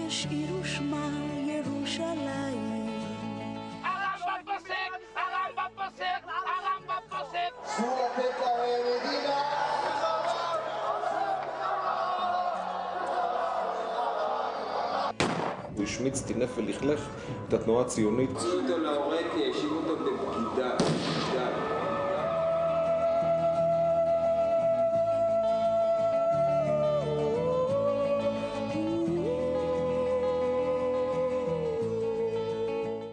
ישאירו שמה ירושלים. הרמב"ם פוסק, הרמב"ם פוסק, הרמב"ם פוסק. אסור לתת להם מדינה. הוא השמיץ, טינף ולכלך את התנועה הציונית. הוציאו אותו להורג כי האשימו אותו